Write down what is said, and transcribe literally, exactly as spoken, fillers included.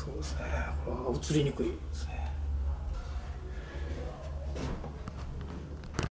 そうですね。これは映りにくいですね。